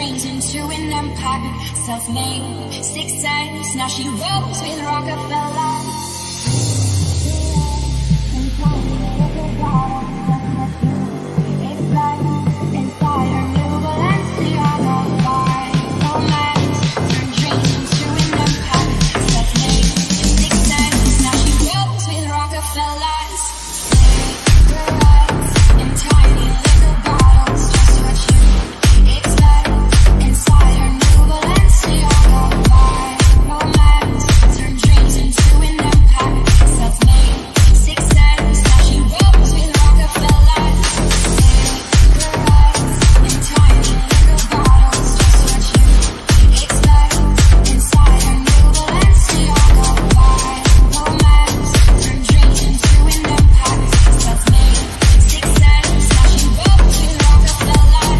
dreams into an empire. Self-made, six sense. Now she rolls with Rockefeller. It's like inside her new Balenciaga vibe. Romance, turn dreams into an empire. Self-made, six sense. Now she rolls with Rockefellers. Cigarettes in tiny little bottles, just what you expect. Inside her new Balenciaga vibe. Romance, turn dreams into an empire. Self-made, six sense. Now she rolls with Rockefellers. Cigarettes in tiny little bottles, just what you expect. Inside her new Balenciaga vibe. Romance, turn dreams into an empire. Self-made, six sense. Now she rolls with Rockefellers.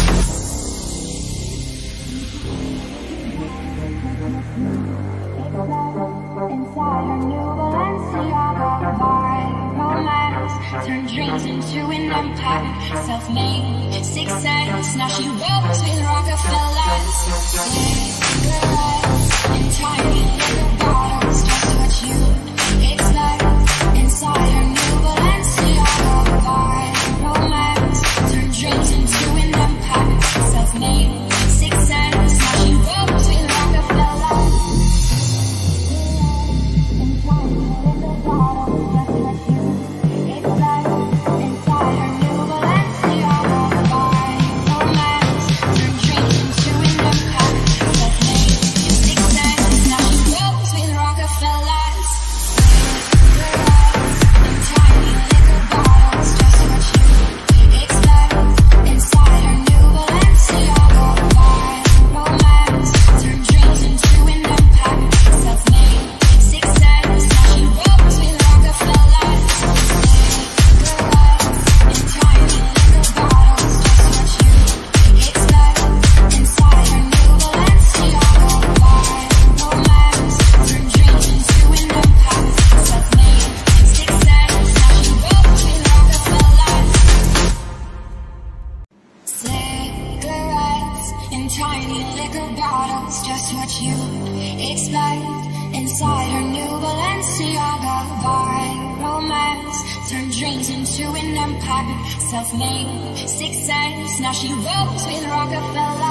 Inside her new Balenciaga vibe. Romance, turn dreams into an empire. Self-made, six sense. Now she rolls with Rockefellers. Cigarettes in tiny little bottles, just what you expect. Inside her new Balenciaga vibe. Romance, turn dreams into an empire. Self-made, six sense. Now she rolls with Rockefellers. Tiny liquor bottles, just what you expect. Inside her new Balenciaga vibe. Romance, turn dreams into an empire. Self-made, six sense. Now she rolls with Rockefeller.